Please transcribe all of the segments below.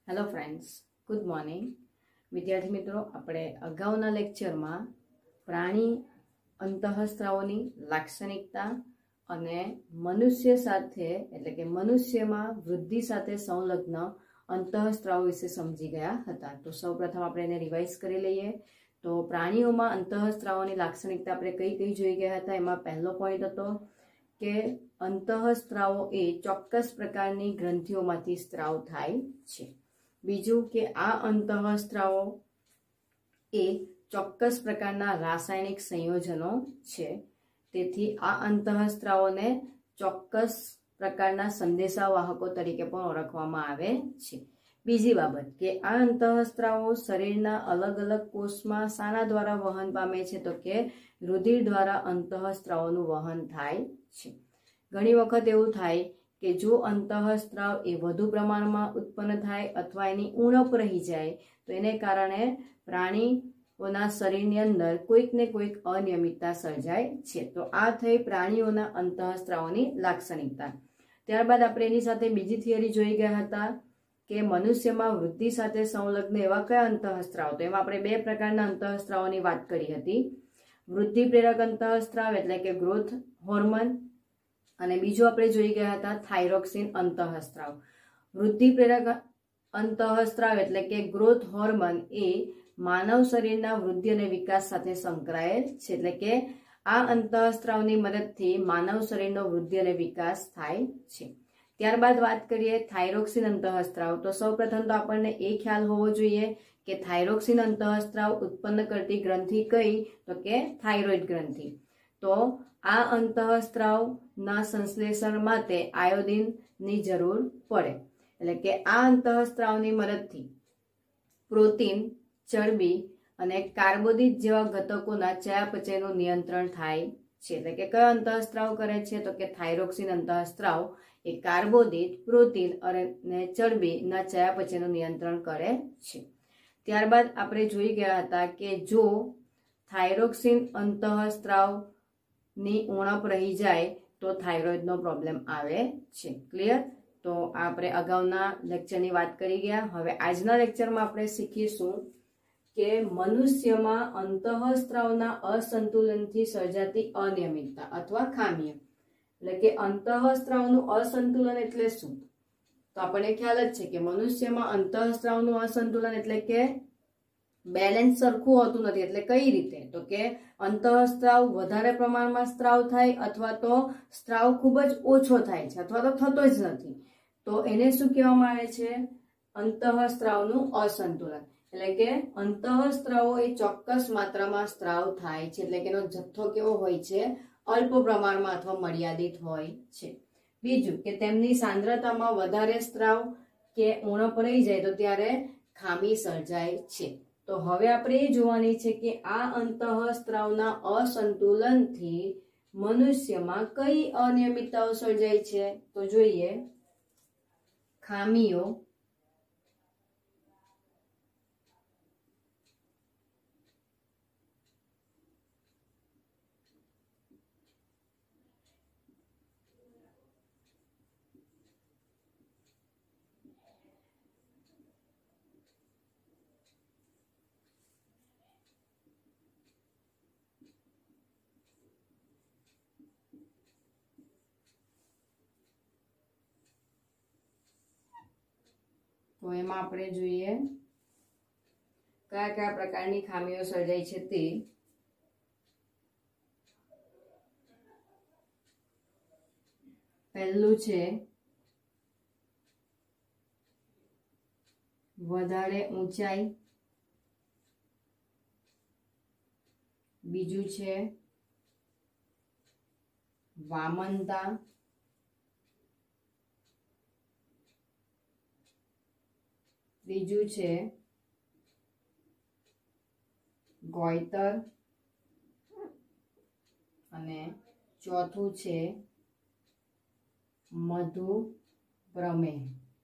Hello friends, good morning વિદ્યાર્થી મિત્રો. આપણે અગાઉના લેક્ચરમાં પ્રાણી અંતઃસ્ત્રાવોની લાક્ષણિકતા અને મનુષ્ય સાથે એટલે કે મનુષ્યમાં વૃદ્ધિ સાથે સંલગ્ન અંતઃસ્ત્રાવો વિશે સમજી ગયા હતા. તો સૌપ્રથમ આપણે એને રિવાઇઝ કરી લઈએ. તો પ્રાણીઓમાં અંતઃસ્ત્રાવોની લાક્ષણિકતા આપણે કઈ કઈ જોઈ ગયા હતા. એમાં પહેલો પોઈન્ટ હતો કે અંતઃસ્ત્રાવો એ ચોક્કસ પ્રકારની ગ્રંથિઓમાંથી સ્ત્રાવ થાય છે. બીજું કે આ અંતઃસ્ત્રાવો એ ચોક્કસ પ્રકારના રાસાયણિક સંયોજનો છે. તેથી આ અંતઃસ્ત્રાવોને ચોક્કસ પ્રકારના સંદેશાવાહકો તરીકે પણ ઓળખવામાં આવે છે. બીજી બાબત કે આ અંતઃસ્ત્રાવો શરીરના અલગ અલગ કોષમાં શાના દ્વારા વહન પામે છે, તો કે રુધિર દ્વારા અંતઃસ્ત્રાવોનું વહન થાય છે. ઘણી વખત એવું થાય કે જો અંતઃસ્ત્રાવ એ વધુ પ્રમાણમાં ઉત્પન્ન થાય અથવા એની ઉણપ રહી જાય તો એને કારણે પ્રાણીઓના શરીરની અંદર કોઈક ને કોઈક અનિયમિતતા સર્જાય છે. તો આ થઈ પ્રાણીઓના અંતઃસ્ત્રાવોની લાક્ષણિકતા. ત્યારબાદ આપણે એની સાથે બીજી થિયરી જોઈ ગયા હતા કે મનુષ્યમાં વૃદ્ધિ સાથે સંલગ્ન એવા કયા અંતઃસ્ત્રાવ. તો એમાં આપણે બે પ્રકારના અંતઃસ્ત્રાવોની વાત કરી હતી. વૃદ્ધિ પ્રેરક અંતઃસ્ત્રાવ એટલે કે ગ્રોથ હોર્મોન, અને બીજું આપણે જોઈ ગયા હતા થાઇરોક્સિન અંતઃસ્ત્રાવ. વૃદ્ધિ પ્રેરક અંતઃસ્ત્રાવ એટલે કે ગ્રોથ હોર્મોન એ માનવ શરીરના વૃદ્ધિ અને વિકાસ સાથે સંકળાયેલ છે. એટલે કે આ અંતઃસ્ત્રાવની મદદથી માનવ શરીરનો વૃદ્ધિ અને વિકાસ થાય છે. ત્યારબાદ વાત કરીએ થાઇરોક્સિન અંતઃસ્ત્રાવ. તો સૌપ્રથમ તો આપણને એ ખ્યાલ હોવો જોઈએ કે થાઇરોક્સિન અંતઃસ્ત્રાવ ઉત્પન્ન કરતી ગ્રંથિ કઈ, તો કે થાઇરોઇડ ગ્રંથિ. તો આ અંતઃસ્ત્રાવના સંશ્લેષણ માટે આયોડિનની જરૂર પડે. એટલે કે આ અંતઃસ્ત્રાવની મદદથી પ્રોટીન, ચરબી અને કાર્બોદિત જેવા ઘટકોના ચયાપચયનું નિયંત્રણ થાય છે. એટલે કે કયો અંતઃસ્ત્રાવ કરે છે, તો કે થાઇરોક્સિન અંતઃસ્ત્રાવ એ કાર્બોદિત, પ્રોટીન અને ચરબીના ચયાપચયનું નિયંત્રણ કરે છે. ત્યારબાદ આપણે જોઈ ગયા હતા કે જો થાઇરોક્સિન અંતઃસ્ત્રાવ ની ઉણપ રહી જાય તો થાઇરોઇડનો પ્રોબ્લેમ આવે છે. ક્લિયર? તો આપણે અગાઉના લેક્ચરની વાત કરી ગયા. હવે આજના લેક્ચરમાં આપણે શીખીશું કે મનુષ્યમાં અંતઃસ્ત્રાવના અસંતુલનથી સર્જાતી અનિયમિતતા અથવા ખામીઓ. એટલે કે અંતઃસ્ત્રાવનું અસંતુલન એટલે શું? તો આપણને ખ્યાલ જ છે કે મનુષ્યમાં અંતઃસ્ત્રાવનું અસંતુલન એટલે કે બેલેન્સ સરખું હોતું નથી. એટલે કઈ રીતે? તો કે અંતઃસ્ત્રાવ વધારે પ્રમાણમાં સ્ત્રાવ થાય અથવા તો સ્ત્રાવ ખૂબ જ ઓછો થાય છે અથવા તો થતો જ નથી. તો એને શું કહેવામાં આવે છે? અંતઃસ્ત્રાવનું અસંતુલન. એટલે કે અંતઃસ્ત્રાવો એ ચોક્કસ માત્રામાં સ્ત્રાવ થાય છે. એટલે કે એનો જથ્થો કેવો હોય છે? અલ્પ પ્રમાણમાં અથવા મર્યાદિત હોય છે. બીજું કે તેમની સાંદ્રતામાં વધારે સ્ત્રાવ કે ઉણપ રહી જાય તો ત્યારે ખામી સર્જાય છે. તો હવે આપણે એ જોવાની છે કે આ અંતઃસ્ત્રાવના અસંતુલનથી મનુષ્યમાં કઈ અનિયમિતતાઓ સર્જાય છે. તો જોઈએ ખામીઓ, તો એમાં આપણે જોઈએ કયા કયા પ્રકારની ખામીઓ સર્જાય છે તે. પહેલું છે વધારે ઊંચાઈ. બીજું છે વામનતા. ત્રીજું છે ગોઈતર અને ચોથું છે મધુપ્રમેહ.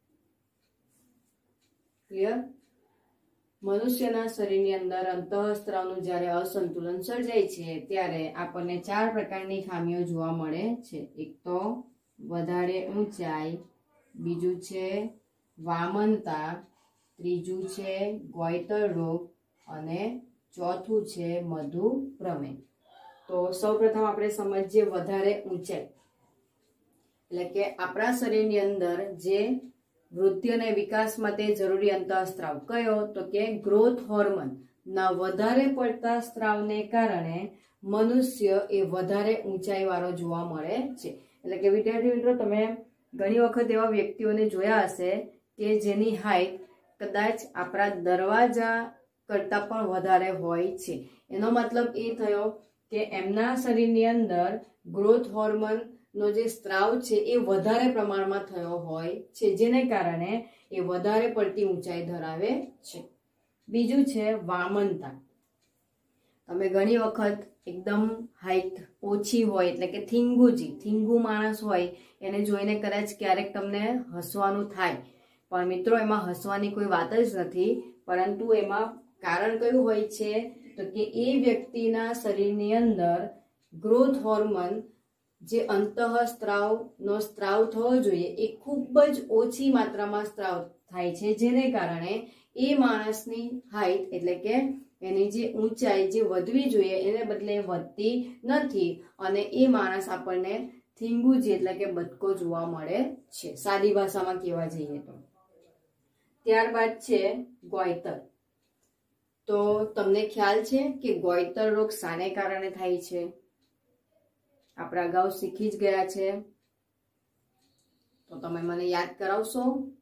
ક્લિયર? મનુષ્યના શરીરની અંદર અંતઃસ્ત્રાવનું જ્યારે અસંતુલન સર્જાય છે ત્યારે આપણને 4 પ્રકારની ખામીઓ જોવા મળે છે. એક તો વધારે ઊંચાઈ, બીજું છે વામનતા, ત્રીજું છે ગોઈટર રોગ અને ચોથું છે મધુપ્રમેહ। તો સૌપ્રથમ આપણે સમજીએ વધારે ઊંચાઈ એટલે કે આપણા શરીરની અંદર જે વૃદ્ધિ અને વિકાસ માટે જરૂરી અંતઃસ્ત્રાવ કયો તો કે ગ્રોથ હોર્મોન ના વધારે પડતા સ્ત્રાવને કારણે મનુષ્ય એ વધારે ઊંચાઈ વાળો જોવા મળે છે। એટલે કે વિદ્યાર્થી મિત્રો તમે ઘણી વખત એવા વ્યક્તિઓને જોયા હશે કે જેની હાઈટ કદાચ આપણા દરવાજા કરતા પણ વધારે હોય છે। એનો મતલબ એ થયો કે એમના શરીરની અંદર ગ્રોથ હોર્મોન નો જે સ્ત્રાવ છે એ વધારે પ્રમાણમાં થયો હોય છે, જેને કારણે એ વધારે પડતી ઊંચાઈ ધરાવે છે। બીજું છે વામનતા। તમે ઘણી વખત એકદમ હાઈટ ઓછી હોય એટલે કે થીંગુ માણસ હોય એને જોઈને કદાચ ક્યારેક તમને હસવાનું થાય, પણ મિત્રો એમાં હસવાની કોઈ વાત જ નથી, પરંતુ એમાં કારણ કયું હોય છે તો કે એ વ્યક્તિના શરીરની અંદર ગ્રોથ હોર્મોન જે અંતઃસ્ત્રાવનો સ્ત્રાવ થવો જોઈએ એ ખૂબ જ ઓછી માત્રામાં સ્ત્રાવ થાય છે, જેને કારણે એ માણસની હાઈટ એટલે કે એની જે ઊંચાઈ જે વધવી જોઈએ એને બદલે વધતી નથી અને એ માણસ આપણને થીંગુજી એટલે કે બદકો જોવા મળે છે, સાદી ભાષામાં કહેવા જઈએ તો। ત્યારબાદ છે ગોઈટર। તો તમને ખ્યાલ છે કે ગોઈટર રોગ શાને કારણે થાય છે? આપણે અગાઉ શીખી જ ગયા છે, તો તમે મને યાદ કરાવશો?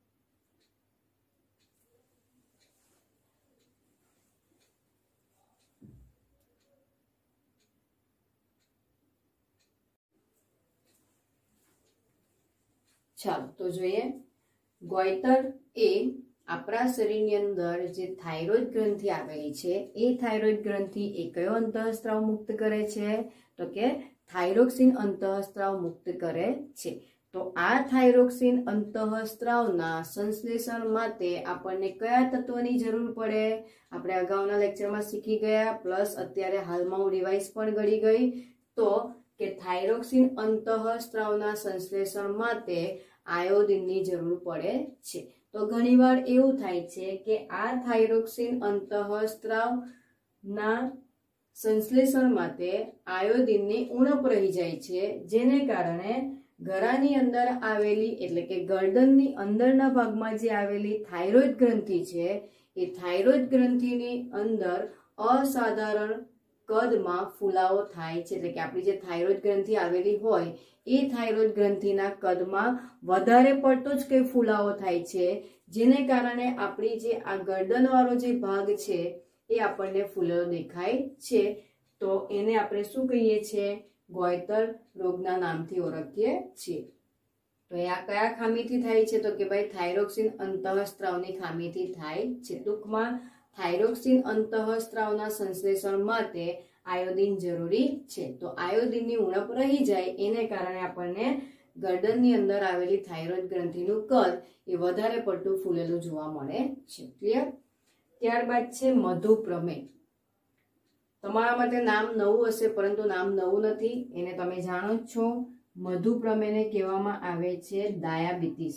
ચાલો તો જોઈએ। ગોઈટર એ આપણા શરીરની અંદર જે થાઇરોઇડ ગ્રંથિ આવેલી છે એ થાઇરોઇડ ગ્રંથિ એ કયો અંતઃસ્ત્રાવ મુક્ત કરે છે તો કે થાઇરોક્સિન અંતઃસ્ત્રાવ મુક્ત કરે છે। તો આ થાઇરોક્સિન અંતઃસ્ત્રાવના સંશ્લેષણ માટે આપણને કયા તત્વની જરૂર પડે? આપણે અગાઉના લેક્ચરમાં શીખી ગયા, પ્લસ અત્યારે હાલમાં હું રિવાઇઝ પણ કરી ગઈ તો કે થાઇરોક્સિન અંતઃસ્ત્રાવના સંશ્લેષણ માટે આયોડિનની જરૂર પડે છે। તો ઘણીવાર એવું થાય છે કે આ થાઇરોક્સિન અંતઃસ્ત્રાવના સંશ્લેષણ માટે આયોડિનની ઉણપ રહી જાય છે, જેને કારણે ગળાની અંદર આવેલી એટલે કે ગરદનની અંદરના ભાગમાં જે આવેલી થાઇરોઇડ ગ્રંથિ છે એ થાઇરોઇડ ગ્રંથિની અંદર અસાધારણ કદમાં ફુલાવો થાય છે, એટલે કે આપણી જે થાઇરોઇડ ગ્રંથિ આવેલી હોય એ થાઇરોઇડ ગ્રંથિના કદમાં વધારે પડતો જ કઈ ફુલાવો થાય છે, જેને કારણે આપણી જે આ ગરદનવાળો જે ભાગ છે એ આપણને ફૂલેલો દેખાય છે। તો એને આપણે શું કહીએ છીએ? ગોઈટર રોગના નામથી ઓળખીએ છીએ। તો એ આ કયા ખામીથી થાય છે તો કે ભાઈ થાઇરોક્સિન અંતઃસ્ત્રાવની ખામીથી થાય છે। ટૂંકમાં થાઇરોક્સિન અંતઃસ્ત્રાવના સંશ્લેષણ માટે આયોડિન જરૂરી છે। તો આયોડિનની ઉણપ રહી જાય એને કારણે આપણને ગરદનની અંદર આવેલી થાઇરોઇડ ગ્રંથિનું કદ એ વધારે પડતું ફૂલેલું જોવા મળે છે। ક્લિયર? ત્યારબાદ છે મધુપ્રમેહ। તમારા માટે નામ નવું હશે, પરંતુ નામ નવું નથી, એને તમે જાણો જ છો। મધુપ્રમેહને કહેવામાં આવે છે ડાયાબિટીસ।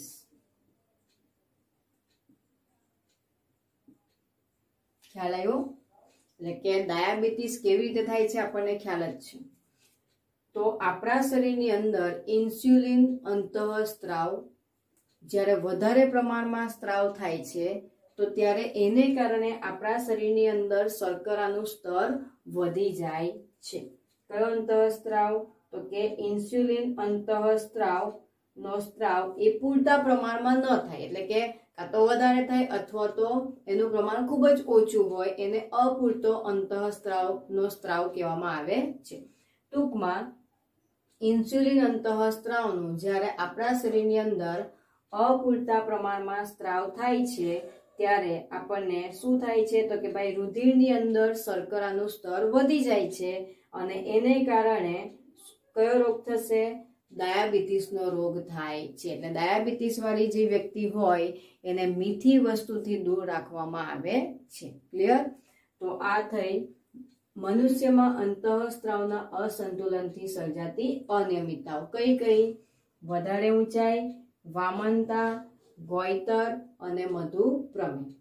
ખ્યાલ આવ્યો? એટલે કે ડાયાબિટીસ કેવી રીતે થાય છે આપણને ખ્યાલ જ છે। તો આપણા શરીરની અંદર ઇન્સ્યુલિન અંતઃસ્ત્રાવ જ્યારે વધારે પ્રમાણમાં સ્ત્રાવ થાય છે તો ત્યારે એને કારણે આપણા શરીરની અંદર શર્કરાનું સ્તર વધી જાય છે। કયો અંતઃસ્ત્રાવ તો કે ઇન્સ્યુલિન અંતઃસ્ત્રાવ નો સ્ત્રાવ એ પૂરતા પ્રમાણમાં ન થાય, એટલે કે કાં તો વધારે થાય અથવા તો એનું પ્રમાણ ખૂબ જ ઓછું હોય, એને અપૂરતો અંતઃસ્ત્રાવનો સ્ત્રાવ કહેવામાં આવે છે। ટૂંકમાં ઇન્સ્યુલિન અંતઃસ્ત્રાવનું જ્યારે આપણા શરીરની અંદર અપૂરતા પ્રમાણમાં સ્ત્રાવ થાય છે ત્યારે આપણને શું થાય છે તો કે ભાઈ રુધિરની અંદર શર્કરાનું સ્તર વધી જાય છે અને એને કારણે કયો રોગ થશે? ડાયાબિટીસનો રોગ થાય છે। એટલે ડાયાબિટીસ વાળી જે વ્યક્તિ હોય એને મીઠી વસ્તુથી દૂર રાખવામાં આવે છે। ક્લિયર? તો આ થઈ મનુષ્યમાં અંતઃસ્ત્રાવના અસંતુલનથી સર્જાતી અનિયમિતતાઓ। કઈ કઈ? વધારે ઊંચાઈ, વામનતા, ગોઈટર અને મધુપ્રમેહ।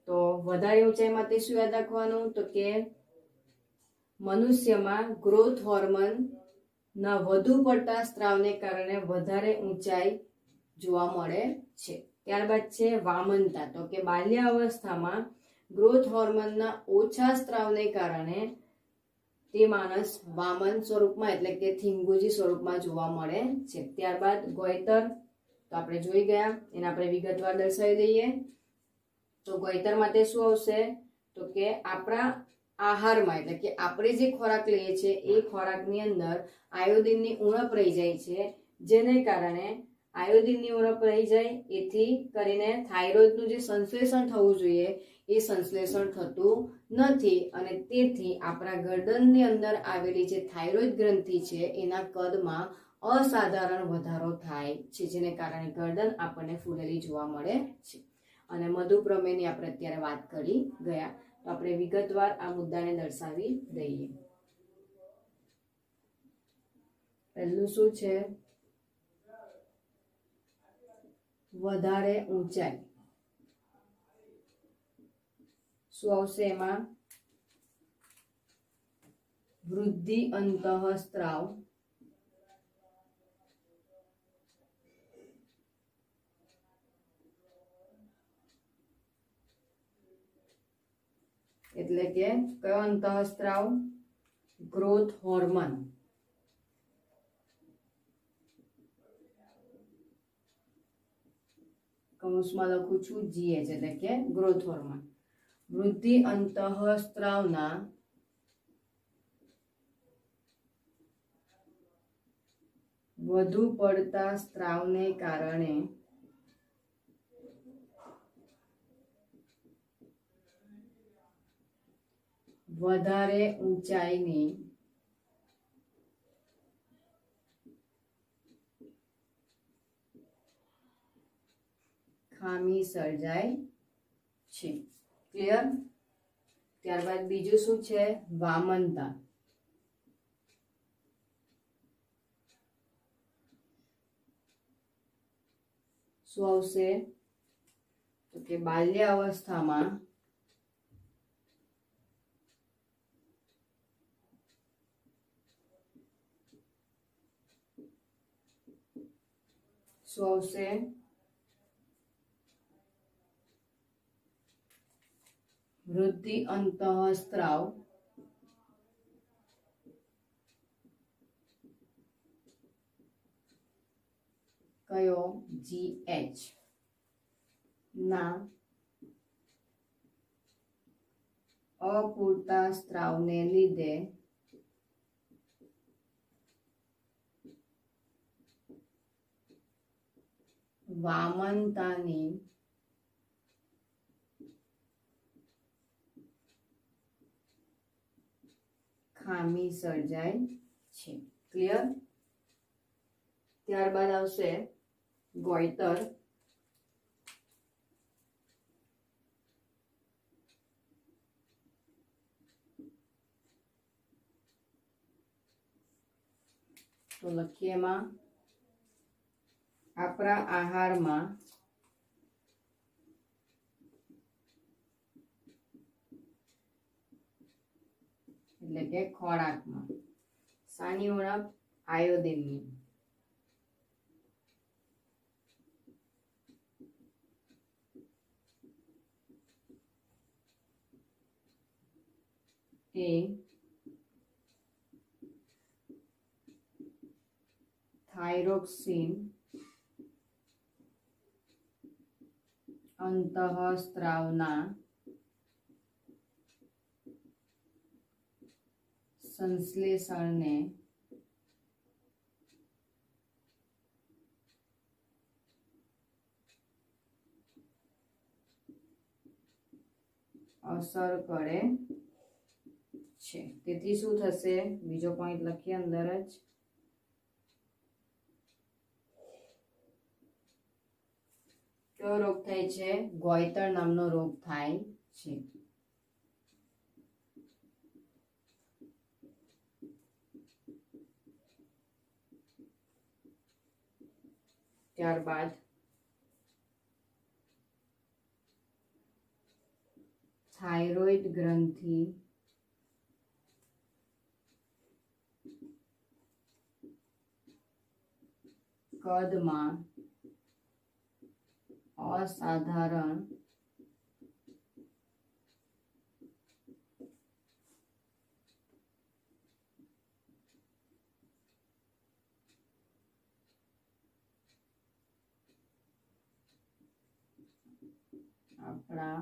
તો વધારે ઊંચાઈ માટે શું યાદ રાખવાનું તો કે મનુષ્યમાં ગ્રોથ હોર્મોન ના વધુ પડતા સ્ત્રાવને કારણે વધારે ઊંચાઈ જોવા મળે છે. ત્યારબાદ છે વામનતા, તો કે બાલ્ય અવસ્થામાં ગ્રોથ હોર્મોનના ઓછા સ્ત્રાવને કારણે તે માણસ વામન સ્વરૂપમાં એટલે કે થીંગુજી સ્વરૂપમાં જોવા મળે છે. ત્યારબાદ ગોઈતર તો આપણે જોઈ ગયા, એને આપણે વિગતવાર દર્શાવી દઈએ. તો ગોઈતર માટે શું આવશે તો કે આપણા આહારમાં એટલે કે આપણે જે ખોરાક લઈએ છીએ એ ખોરાકની અંદર આયોડિનની ઉણપ રહી જાય છે, જેને કારણે આયોડિનની ઉણપ રહી જાય એથી કરીને થાઇરોઇડનું જે સંશ્લેષણ થવું જોઈએ એ સંશ્લેષણ થતું નથી અને તેથી આપણા ગરદનની અંદર આવેલી જે થાઇરોઇડ ગ્રંથિ છે એના કદમાં અસાધારણ વધારો થાય છે, જેને કારણે ગરદન આપણને ફૂલેલી જોવા મળે છે. અને મધુપ્રમેહની આપણે અત્યારે વાત કરી ગયા, તો આપણે વિગતવાર આ મુદ્દાને દર્શાવી દઈએ. પહેલું શું છે વધારે ઊંચાઈ. શું આવશે એમાં વૃદ્ધિ અંતઃસ્ત્રાવ એટલે કે કયો અંતઃસ્ત્રાવ ગ્રોથ હોર્મોન. કૌંસમાં લખું છું GH એટલે કે ગ્રોથ હોર્મોન. વૃદ્ધિ અંતઃસ્ત્રાવના વધુ પડતા સ્ત્રાવને કારણે વધારે ઊંચાઈની ખામી સર્જાય છે. ક્લિયર? ત્યારબાદ બીજું શું છે વામનતા. શું આવશે તો કે બાલ્ય અવસ્થામાં શું આવશે વૃદ્ધિ અંતઃસ્ત્રાવ કયો GH ના અપૂરતા સ્ત્રાવને લીધે વામનતાની ખામી સર્જાય છે. ક્લિયર? ત્યારબાદ આવશે ગોઈતર. તો લખીએ એમાં આપણા આહારમાં એટલે કે ખોરાકમાં શાની ઉણપ આયોડિનની. એ થાઇરોક્સિન અંતઃસ્ત્રાવના સંશ્લેષણને અસર કરે છે. તેથી શું થશે બીજો પોઈન્ટ લખીએ અંદર જ કયો રોગ થાય છે ગોઈતર નામનો રોગ થાય છે. ત્યારબાદ થાઇરોઇડ ગ્રંથિ કદમાં અસાધારણ આપણા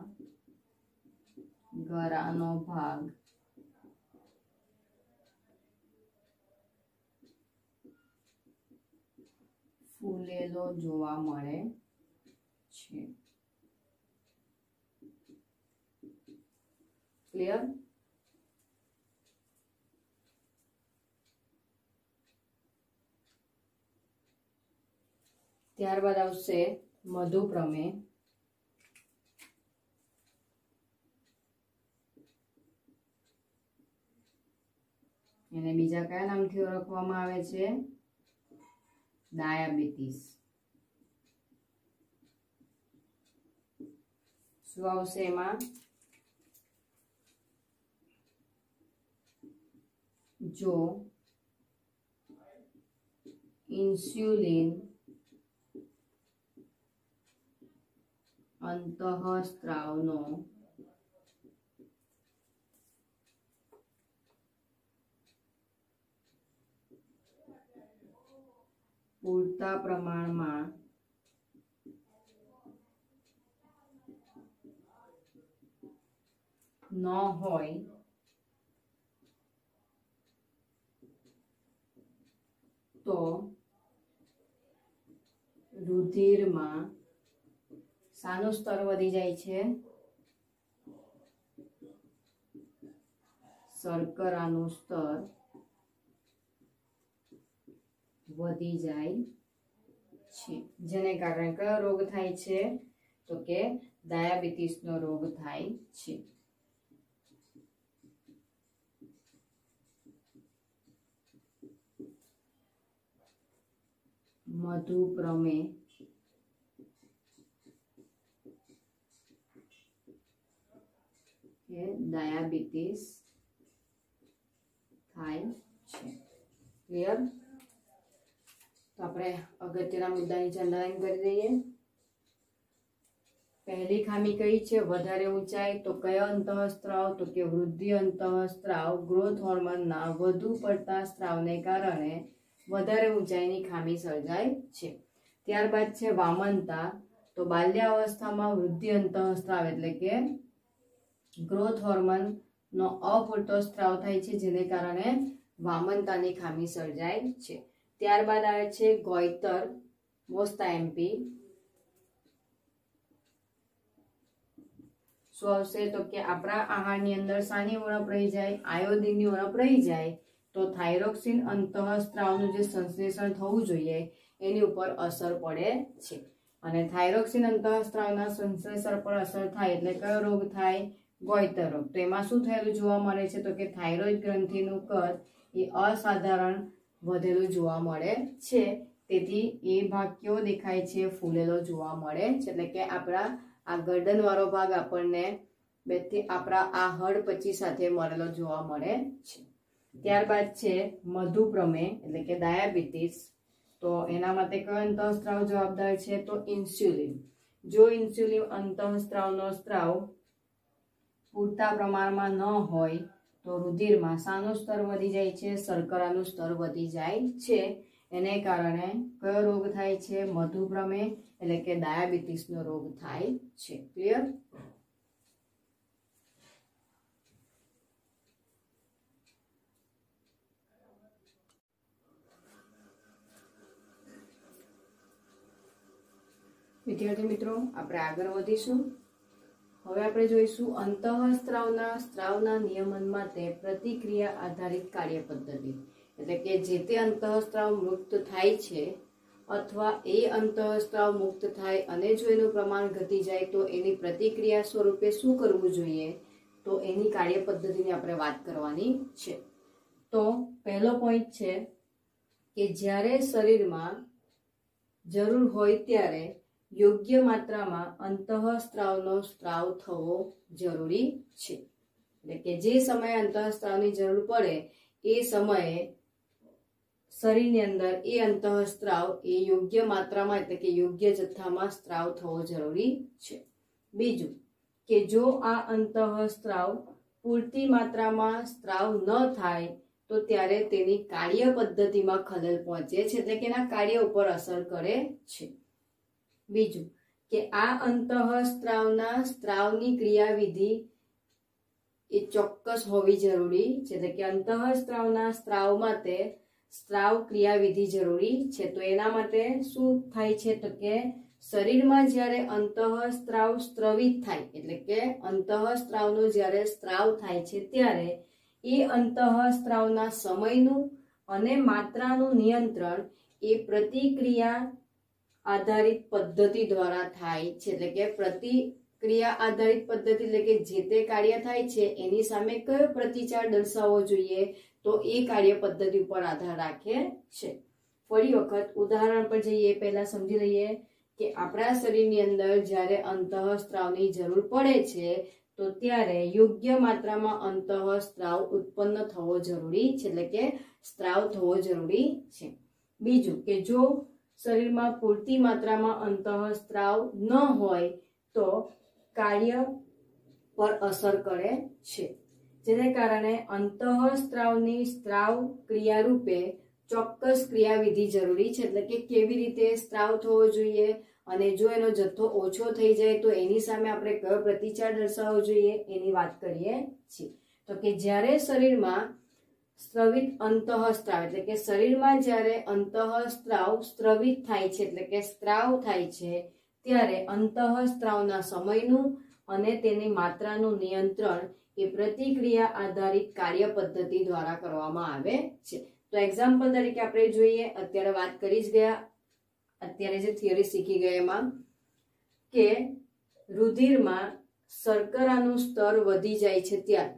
ગળાનો ભાગ ફૂલેલો જોવા મળે છે. ક્લિયર? ત્યારબાદ આવશે મધુપ્રમેહ. એને બીજા કયા નામથી ઓળખવામાં આવે છે? ડાયાબિટીસ. શું આવશે એમાં? જો ઇન્સ્યુલિન અંતઃસ્ત્રાવનો પૂરતા પ્રમાણમાં ન હોય તો રુધિરમાં શાનું સ્તર વધી જાય છે? શર્કરાનું સ્તર વધી જાય છે, જેને કારણે કયો રોગ થાય છે? તો કે ડાયાબિટીસનો રોગ થાય છે. મધુપ્રમેહ એ ડાયાબિટીસ થાય છે. ક્લિયર? તો આપણે અગત્યના મુદ્દાની અંડરલાઈન કરી દઈએ. પહેલી ખામી કઈ છે? વધારે ઊંચાઈ. તો કયો અંતઃસ્ત્રાવ? તો કે વૃદ્ધિ અંતઃસ્ત્રાવ ગ્રોથ હોર્મોનના વધુ પડતા સ્ત્રાવને કારણે વધારે ઊંચાઈની ખામી સર્જાય છે. ત્યારબાદ છે વામનતા. તો બાલ્યાવસ્થામાં વૃદ્ધિ અંતઃસ્ત્રાવ એટલે કે ગ્રોથ હોર્મોનનો અપૂરતો સ્ત્રાવ થાય છે, જેને કારણે વામનતાની ખામી સર્જાય છે. ત્યારબાદ આવે છે ગોઈટર. મોસ્ટ એમપી શું આવશે? તો કે આપણા આહારની અંદર શાની ઉણપ રહી જાય? આયોડિનની ઉણપ રહી જાય તો થાઇરોક્સિન અંતઃસ્ત્રાવનું જે સંશ્લેષણ થવું જોઈએ એની ઉપર અસર પડે છે. અને થાઇરોક્સિન અંતઃસ્ત્રાવના સંશ્લેષણ પર અસર થાય એટલે કયો રોગ થાય? ગોઈટર રોગ. તો એમાં શું થયેલું જોવા મળે છે? તો કે થાઇરોઇડ ગ્રંથિનું કદ એ અસાધારણ વધેલું જોવા મળે છે. તેથી એ ભાગ કેવો દેખાય છે? ફૂલેલો જોવા મળે છે. એટલે કે આપણા આ ગરદન વાળો ભાગ આપણને આપણા આ હડપચી સાથે મળેલો જોવા મળે છે. ત્યારબાદ છે મધુપ્રમેહ એટલે કે ડાયાબિટીસ. તો એના માટે કયો અંતઃસ્ત્રાવ જવાબદાર છે? તો ઇન્સ્યુલિન. જો ઇન્સ્યુલિન અંતઃસ્ત્રાવનો સ્ત્રાવ પૂરતા પ્રમાણમાં ન હોય તો રુધિરમાં શાનું સ્તર વધી જાય છે? શર્કરાનું સ્તર વધી જાય છે. એને કારણે કયો રોગ થાય છે? મધુપ્રમેહ એટલે કે ડાયાબિટીસનો રોગ થાય છે. ક્લિયર? વિદ્યાર્થી મિત્રો, આપણે આગળ વધીશું. હવે આપણે જોઈશું સ્ત્રાવના નિયમન માટે પ્રતિક્રિયા આધારિત કાર્ય પદ્ધતિ. એટલે કે જે તે અંતઃસ્ત્રાવ મુક્ત થાય છે અથવા એ અંતઃસ્ત્રાવ મુક્ત થાય અને જો એનું પ્રમાણ ઘટી જાય તો એની પ્રતિક્રિયા સ્વરૂપે શું કરવું જોઈએ? તો એની કાર્ય પદ્ધતિની આપણે વાત કરવાની છે. તો પહેલો પોઈન્ટ છે કે જ્યારે શરીરમાં જરૂર હોય ત્યારે યોગ્ય માત્રામાં અંતઃસ્ત્રાવનો સ્ત્રાવ થવો જરૂરી છે. એટલે કે જે સમયે અંતઃસ્ત્રાવની જરૂર પડે એ સમયે શરીરની અંદર એ અંતઃસ્ત્રાવ એ યોગ્ય માત્રામાં એટલે કે યોગ્ય જથ્થામાં સ્ત્રાવ થવો જરૂરી છે. બીજું કે જો આ અંતઃસ્ત્રાવ પૂરતી માત્રામાં સ્ત્રાવ ન થાય તો ત્યારે તેની કાર્ય પદ્ધતિમાં ખલેલ પહોંચે છે, એટલે કે એના કાર્ય ઉપર અસર કરે છે. બીજું કે આ અંતઃસ્ત્રાવના સ્ત્રાવની ક્રિયાવિધિ એ ચોક્કસ હોવી જરૂરી છે, એટલે કે અંતઃસ્ત્રાવના સ્ત્રાવ માટે સ્ત્રાવ ક્રિયાવિધિ જરૂરી છે. તો એના માટે શું થાય છે તો કે શરીરમાં જ્યારે અંતઃસ્ત્રાવ સ્ત્રવિત થાય એટલે કે અંતઃસ્ત્રાવનો જ્યારે સ્ત્રાવ થાય છે ત્યારે એ અંતઃસ્ત્રાવના સમયનું અને માત્રાનું નિયંત્રણ એ પ્રતિક્રિયા આધારિત પદ્ધતિ દ્વારા થાય છે. એટલે કે પ્રતિક્રિયા આધારિત પદ્ધતિ એટલે કે જે તે કાર્ય થાય છે એની સામે કયો પ્રતિચાર દર્શાવવો જોઈએ તો એ કાર્ય પદ્ધતિ ઉપર આધાર રાખે છે. ફરી વખત ઉદાહરણ પર જઈએ પહેલા સમજી લઈએ કે આપણા શરીરની અંદર જ્યારે અંતઃસ્ત્રાવની જરૂર પડે છે તો ત્યારે યોગ્ય માત્રામાં અંતઃસ્ત્રાવ ઉત્પન્ન થવો જરૂરી છે, એટલે કે સ્ત્રાવ થવો જરૂરી છે. બીજું કે જો શરીરમાં પૂરતી માત્રામાં અંતઃસ્ત્રાવ ન હોય તો કાર્ય પર અસર કરે છે, જેને કારણે અંતઃસ્ત્રાવની સ્ત્રાવ ક્રિયા રૂપે ચોક્કસ ક્રિયાવિધિ જરૂરી છે, એટલે કે કેવી રીતે સ્ત્રાવ થવો જોઈએ અને જો એનો જથ્થો ઓછો થઈ જાય તો એની સામે આપણે કયો પ્રતિચાર દર્શાવવો જોઈએ એની વાત કરીએ છીએ. તો કે જ્યારે શરીરમાં સ્ત્રવિત અંતઃસ્ત્રાવ એટલે કે શરીરમાં જ્યારે અંતઃસ્ત્રાવ સ્ત્રવિત થાય છે એટલે કે સ્ત્રાવ થાય છે ત્યારે અંતઃસ્ત્રાવના સમયનું અને તેની માત્રાનું નિયંત્રણ એ પ્રતિક્રિયા આધારિત કાર્ય પદ્ધતિ દ્વારા કરવામાં આવે છે. તો એક્ઝામ્પલ તરીકે આપણે જોઈએ, અત્યારે વાત કરી જ ગયા, અત્યારે જે થિયરી શીખી ગયા એમાં કે રુધિરમાં શર્કરાનું સ્તર વધી જાય છે ત્યારે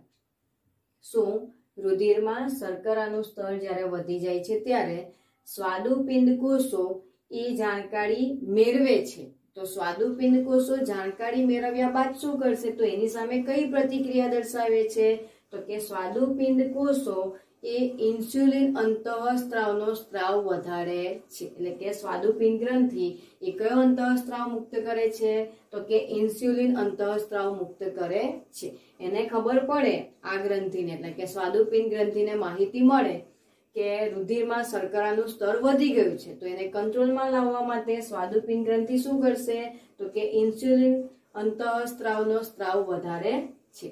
શું રુધિરમાં શર્કરાનું સ્તર જ્યારે વધી જાય છે ત્યારે સ્વાદુપિંડ કોષો એ જાણકારી મેળવે છે. તો સ્વાદુપિંડ કોષો જાણકારી મેળવ્યા બાદ શું કરશે તો એની સામે કઈ પ્રતિક્રિયા દર્શાવે છે તો કે સ્વાદુપિંડ કોષો એ ઇન્સ્યુલિન અંતઃસ્ત્રાવનો સ્ત્રાવ વધારે છે, એટલે કે સ્વાદુપિંડ ગ્રંથિ એ કયો અંતઃસ્ત્રાવ મુક્ત કરે છે તો કે ઇન્સ્યુલિન અંતઃસ્ત્રાવ મુક્ત કરે છે. એને ખબર પડે આ ગ્રંથિને એટલે કે સ્વાદુપિંડ ગ્રંથિને માહિતી મળે કે રુધિરમાં શર્કરાનું સ્તર વધી ગયું છે તો એને કંટ્રોલમાં લાવવા માટે સ્વાદુપિંડ ગ્રંથિ શું કરશે તો કે ઇન્સ્યુલિન અંતઃસ્ત્રાવનો સ્ત્રાવ વધારે છે,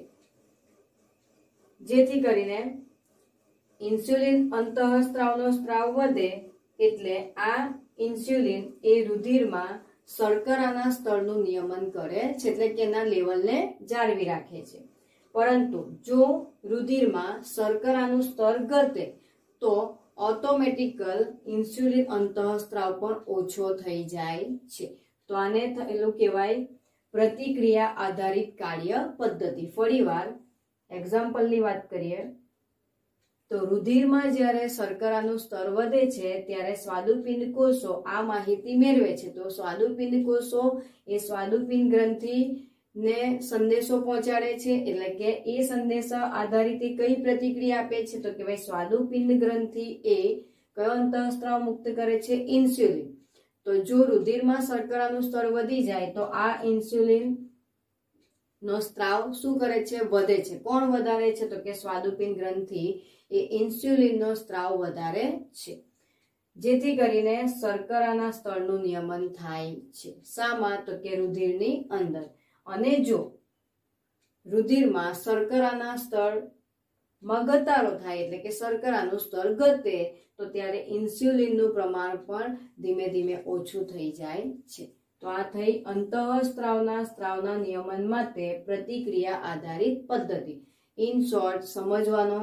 જેથી કરીને ઇન્સ્યુલિન અંતઃસ્ત્રાવનો સ્ત્રાવ વધે એટલે આ ઇન્સ્યુલિન એ રુધિરમાં શર્કરાના સ્તરનું નિયમન કરે છે, એટલે કે એના લેવલને જાળવી રાખે છે. પરંતુ જો રુધિરમાં શર્કરાનું સ્તર ઘટે તો ઓટોમેટિકલ ઇન્સ્યુલિન અંતઃસ્ત્રાવ પણ ઓછો થઈ જાય છે. તો આને થયેલું કહેવાય પ્રતિક્રિયા આધારિત કાર્ય પદ્ધતિ. ફરીવાર એક્ઝામ્પલની વાત કરીએ તો રુધિરમાં જ્યારે શર્કરાનું સ્તર વધે છે ત્યારે સ્વાદુપિંડ કોષો આ માહિતી મેળવે છે. તો સ્વાદુપિંડ કોષો એ સ્વાદુપિંડ ગ્રંથિને સંદેશો પહોંચાડે છે, એટલે કે એ સંદેશા આધારિત કઈ પ્રતિક્રિયા આપે છે તો કે ભાઈ સ્વાદુપિંડ ગ્રંથિ એ કયો અંતઃસ્ત્રાવ મુક્ત કરે છે ઇન્સ્યુલિન. તો જો રુધિરમાં શર્કરાનું સ્તર વધી જાય તો આ ઇન્સ્યુલિન નો સ્ત્રાવ શું કરે છે વધે છે. કોણ વધારે છે તો કે સ્વાદુપિંડ ગ્રંથિ એ ઇન્સ્યુલિનનો સ્ત્રાવ વધારે છે, જેથી કરીને શર્કરાના સ્તરનું નિયમન થાય છે. શામાં તો કે રુધિરની અંદર. અને જો રુધિરમાં શર્કરાના સ્તરમાં ઘટાડો થાય એટલે કે શર્કરાનું સ્તર ઘટે તો ત્યારે ઇન્સ્યુલિનનું પ્રમાણ પણ ધીમે ધીમે ઓછું થઈ જાય છે. તો આ થઈ અંતઃસ્ત્રાવના સ્ત્રાવના નિયમન માટે પ્રતિક્રિયા આધારિત પદ્ધતિ. ઇન શોર્ટ સમજવાનો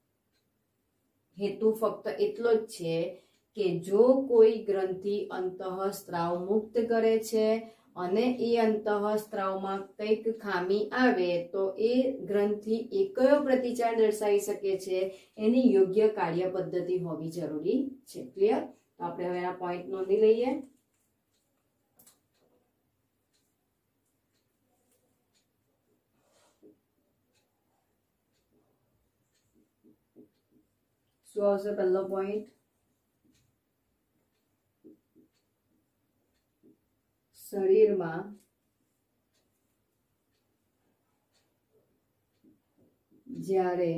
હેતુ ફક્ત એટલો જ છે કે જો કોઈ ગ્રંથિ અંતઃસ્ત્રાવ મુક્ત કરે છે અને એ અંતઃસ્ત્રાવમાં કંઈક ખામી આવે તો એ ગ્રંથિ એ કયો પ્રતિચાર દર્શાવી શકે છે એની યોગ્ય કાર્ય પદ્ધતિ હોવી જરૂરી છે. ક્લિયર? તો આપણે હવે આ પોઈન્ટ નોંધી લઈએ. શું આવશે પહેલો પોઈન્ટ? શરીરમાં જ્યારે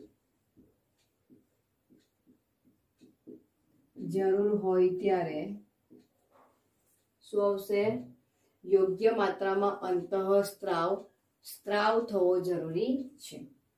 જરૂર હોય ત્યારે શું આવશે? યોગ્ય માત્રામાં અંતઃસ્ત્રાવ સ્ત્રાવ થવો જરૂરી છે.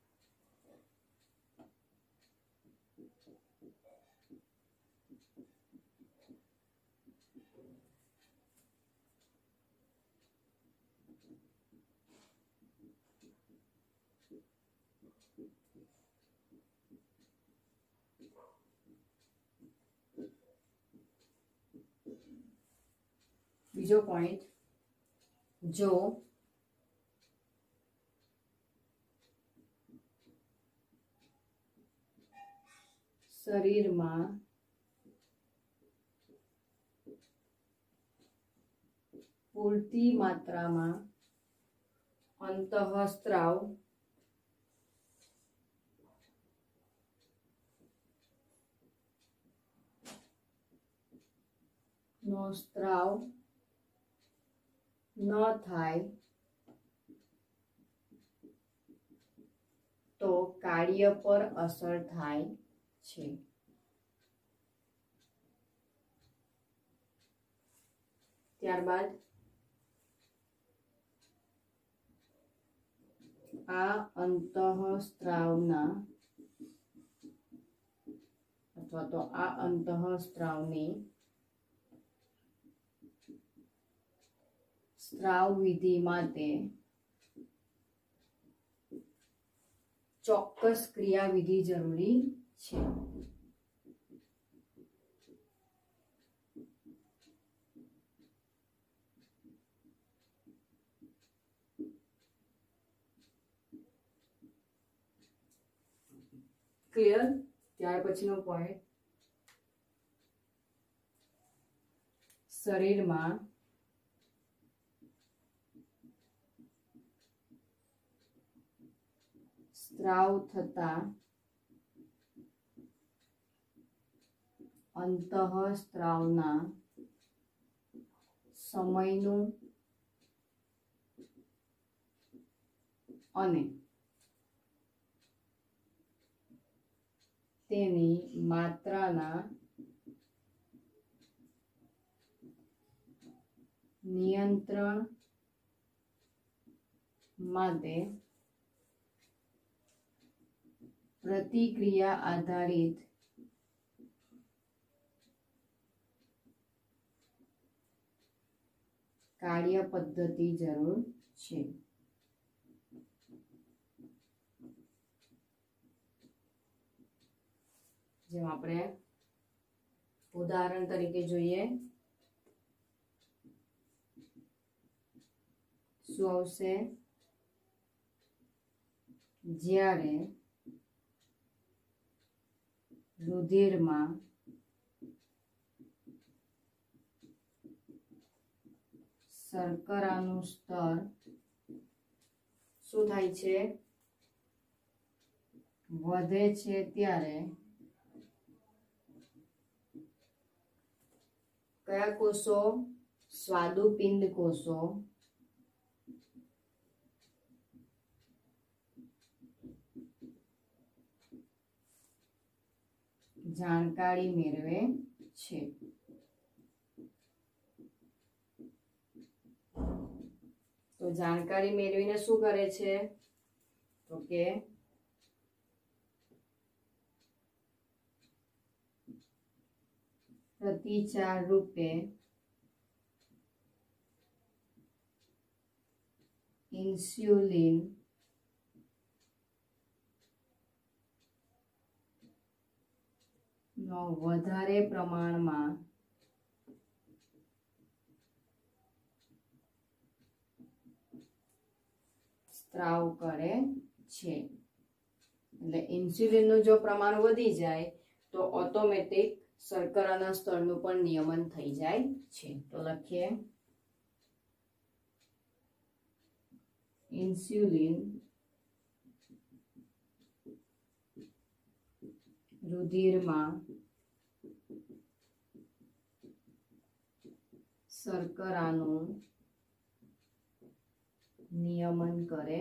બીજો પોઈન્ટ, જો શરીરમાં પૂરતી માત્રામાં અંતઃસ્ત્રાવ નો સ્ત્રાવ ન થાય તો કાર્ય પર અસર થાય છે. ત્યારબાદ આ અંતઃસ્ત્રાવના અથવા તો આ અંતઃસ્ત્રાવની સ્ત્રાવ વિધિ માટે ચોક્કસ ક્રિયાવિધિ જરૂરી છે. ક્લિયર? ત્યાર પછીનો પોઈન્ટ, શરીરમાં સ્ત્રાવ થતા અંતઃસ્ત્રાવના સમયનું અને તેની માત્રાના નિયંત્રણ માટે પ્રતિક્રિયા આધારિત કાર્ય પદ્ધતિ જરૂર છે. જેમ આપણે ઉદાહરણ તરીકે જોઈએ, શું આવશે? જ્યારે રુધિરમાં શર્કરાનું સ્તર શું થાય છે? વધે છે, ત્યારે કયા કોષો? સ્વાદુપિંડ કોષો જાણકારી મેળવે છે. તો જાણકારી મેળવીને શું કરે છે? તો કે પ્રતિચાર રૂપે ઇન્સ્યુલિન નો વધારે પ્રમાણમાં સ્ત્રાવ કરે છે. એટલે ઇન્સ્યુલિનનું જો પ્રમાણ વધી જાય તો ઓટોમેટિક શર્કરાના સ્તરનું પણ નિયમન થઈ જાય છે. તો લખીએ, ઇન્સ્યુલિન રુધિરમાં શર્કરાનું નિયમન કરે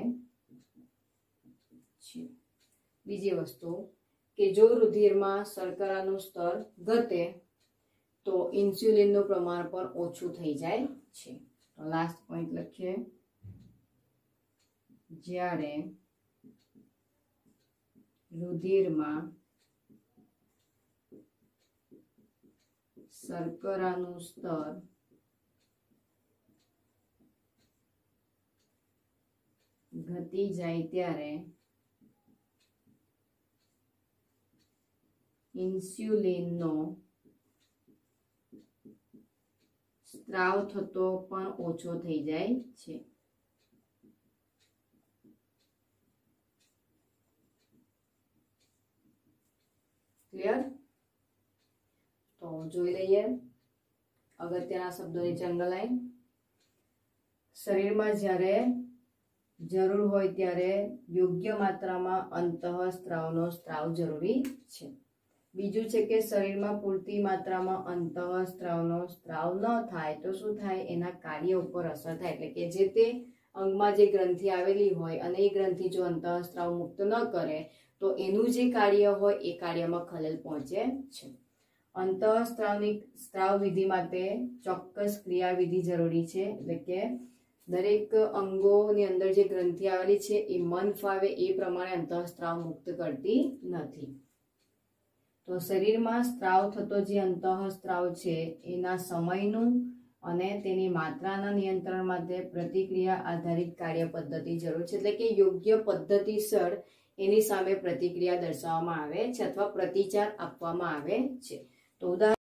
છે। બીજી વસ્તુ કે જો રુધિરમાં શર્કરાનું સ્તર ઘટે તો ઇન્સ્યુલિનનું પ્રમાણ પણ ઓછું થઈ જાય છે। તો લાસ્ટ પોઈન્ટ લખીએ, જ્યારે રુધિરમાં શર્કરાનું સ્તર ઘટી જાય ત્યારે ઇન્સ્યુલિનનો સ્ત્રાવ થતો પણ ઓછો થઈ જાય છે। ક્લિયર? તો જોઈ લઈએ અગત્યના શબ્દોની જંગલાઈ। શરીરમાં જ્યારે જરૂર હોય ત્યારે યોગ્ય માત્રામાં અંતઃસ્ત્રાવનો સ્ત્રાવ જરૂરી છે। બીજું છે કે શરીરમાં પૂરતી માત્રામાં અંતઃસ્ત્રાવનો સ્ત્રાવ ન થાય તો શું થાય, એના કાર્ય ઉપર અસર થાય। એટલે કે જે તે અંગમાં જે ગ્રંથિ આવેલી હોય અને એ ગ્રંથિ જો અંતઃસ્ત્રાવ મુક્ત ન કરે તો એનું જે કાર્ય હોય એ કાર્યમાં ખલેલ પહોંચે છે। સ્ત્રાવ વિધિ માટે ચોક્કસ ક્રિયાવિધિ જરૂરી છે। એટલે કે દરેક અંગોની અંદર જે ગ્રંથિ આવેલી છે એ મન ફાવે એ પ્રમાણે અંતઃસ્ત્રાવ મુક્ત કરતી નથી। તો શરીરમાં સ્ત્રાવ થતો જે અંતઃસ્ત્રાવ છે એના સમયનું અને તેની માત્રાના નિયંત્રણ માટે પ્રતિક્રિયા આધારિત કાર્ય પદ્ધતિ જરૂર છે। એટલે કે યોગ્ય પદ્ધતિસર એની સામે પ્રતિક્રિયા દર્શાવવામાં આવે છે અથવા પ્રતિચાર આપવામાં આવે છે। તો ઉદાહરણ